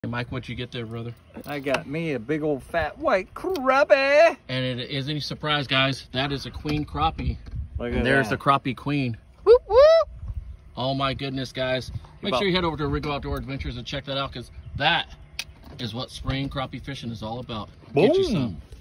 Hey Mike, what'd you get there, brother? I got me a big old fat white crappie. And it is any surprise, guys, that is a queen crappie. Look at And there's that. the crappie queen. Whoop, whoop. Oh my goodness, guys. Make sure you head over to Wrigley Outdoor Adventures and check that out, because that is what spring crappie fishing is all about. Get you some.